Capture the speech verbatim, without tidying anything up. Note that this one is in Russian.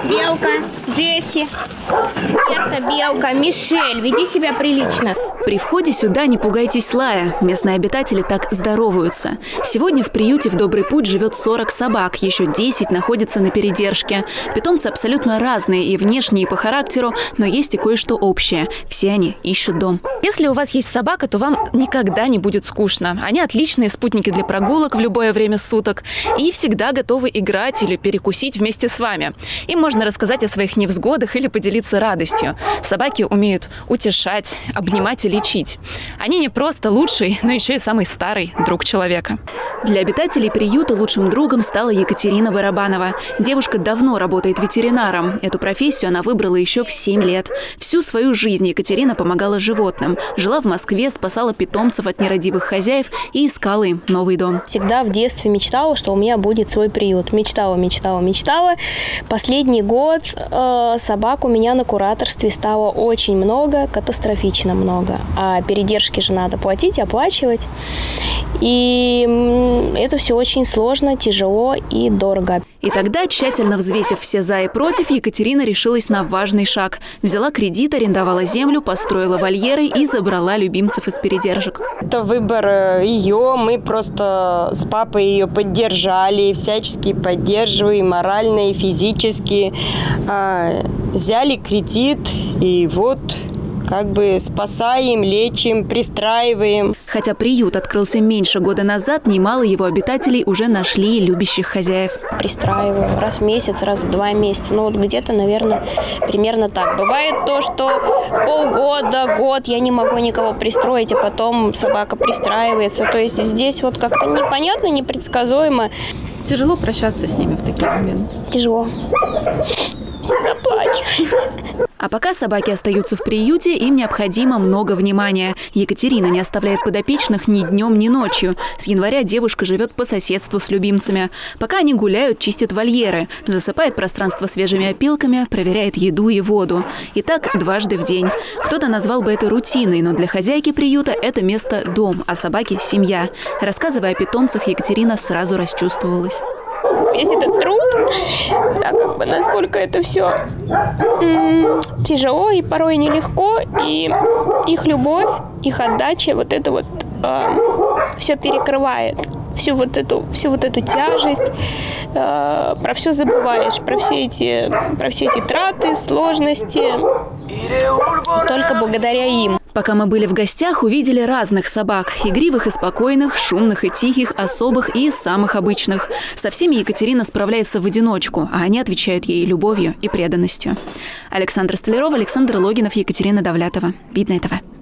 Белка, Джесси, Берта, Белка, Мишель, веди себя прилично. При входе сюда не пугайтесь лая. Местные обитатели так здороваются. Сегодня в приюте «В добрый путь» живет сорок собак, еще десять находятся на передержке. Питомцы абсолютно разные и внешне, и по характеру, но есть и кое-что общее. Все они ищут дом. Если у вас есть собака, то вам никогда не будет скучно. Они отличные спутники для прогулок в любое время суток и всегда готовы играть или перекусить вместе с вами. Им можно рассказать о своих невзгодах или поделиться радостью. Собаки умеют утешать, обнимать и лечить. Они не просто лучший, но еще и самый старый друг человека. Для обитателей приюта лучшим другом стала Екатерина Барабанова. Девушка давно работает ветеринаром. Эту профессию она выбрала еще в семь лет. Всю свою жизнь Екатерина помогала животным. Жила в Москве, спасала питомцев от нерадивых хозяев и искала им новый дом. Всегда в детстве мечтала, что у меня будет свой приют. Мечтала, мечтала, мечтала. Последний год э, собак у меня на кураторстве стало очень много, катастрофично много. А передержки же надо платить, оплачивать. И это все очень сложно, тяжело и дорого. И тогда, тщательно взвесив все «за» и «против», Екатерина решилась на важный шаг. Взяла кредит, арендовала землю, построила вольеры и забрала любимцев из передержек. Это выбор ее. Мы просто с папой ее поддержали, всячески поддерживаем, морально и физически. Взяли кредит и вот... как бы спасаем, лечим, пристраиваем. Хотя приют открылся меньше года назад, немало его обитателей уже нашли любящих хозяев. Пристраиваем раз в месяц, раз в два месяца. Ну, вот где-то, наверное, примерно так. Бывает то, что полгода, год я не могу никого пристроить, а потом собака пристраивается. То есть здесь вот как-то непонятно, непредсказуемо. Тяжело прощаться с ними в такие моменты? Тяжело. Всегда плачу. А пока собаки остаются в приюте, им необходимо много внимания. Екатерина не оставляет подопечных ни днем, ни ночью. С января девушка живет по соседству с любимцами. Пока они гуляют, чистит вольеры, засыпает пространство свежими опилками, проверяет еду и воду. И так дважды в день. Кто-то назвал бы это рутиной, но для хозяйки приюта это место – дом, а собаки – семья. Рассказывая о питомцах, Екатерина сразу расчувствовалась. Весь этот труд, да, как бы насколько это все тяжело и порой нелегко, и их любовь, их отдача, вот это вот э, все перекрывает. Всю вот эту, всю вот эту тяжесть, э, про все забываешь, про все эти, про все эти траты, сложности, только благодаря им. Пока мы были в гостях, увидели разных собак. Игривых и спокойных, шумных и тихих, особых и самых обычных. Со всеми Екатерина справляется в одиночку, а они отвечают ей любовью и преданностью. Александра Столярова, Александр Логинов, Екатерина Давлятова. Видно этого.